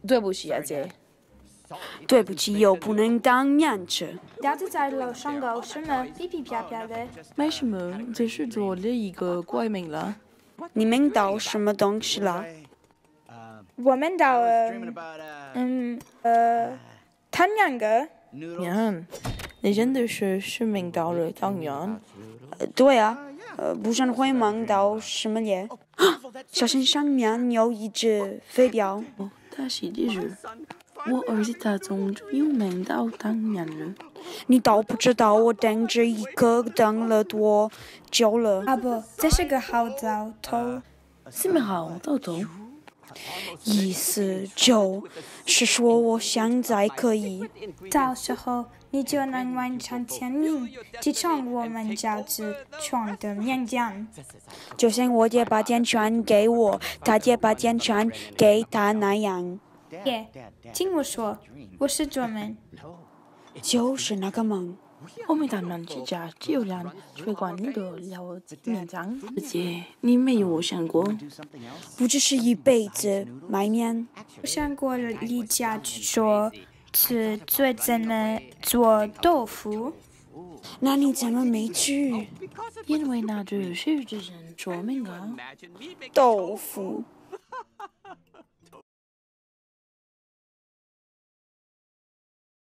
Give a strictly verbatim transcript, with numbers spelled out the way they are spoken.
对不起啊，姐。 对不起，又不能当面吃。 鸭子在楼上搞什么？噼噼啪啪的。 没什么，只是做了一个怪名了。 你们倒什么东西了？ 我们倒了，嗯呃，汤圆个。 娘，你真的是是明到了汤圆？ 呃，对啊，呃，不然会梦到什么耶？啊，小山上面有一只飞镖。 哦，他是的是。我儿子他终于梦到汤圆了。 你倒不知道我等这一刻等了多久了。 啊不，这是个好兆头。 什么好兆头？ 意思就是说，我现在可以。 到时候你就能完成天命，继承我们家之床的面将。 就像我爹把剑传给我，他爹把剑传给他那样。 爹，听我说，我是做梦。 就是那个梦。 我们他们之家只有人吹管那个了面章，而且你没有想过， 不只是一辈子卖面。 我想过了离家去做，是最怎么做豆腐。 那你怎么没去？ 因为那只是只人说明啊。 豆腐。